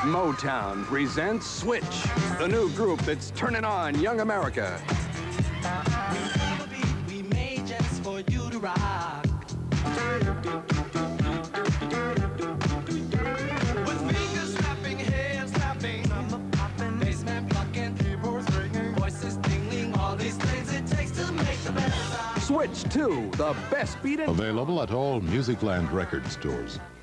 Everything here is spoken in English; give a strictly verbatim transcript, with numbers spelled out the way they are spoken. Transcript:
Motown presents Switch, the new group that's turning on young America. We made just for you to rock. With fingers snapping, hands snapping, basement plucking, keyboards ringing, voices tingling, all these things it takes to make the best sound. Switch two, the best beat in... Available at all Musicland record stores.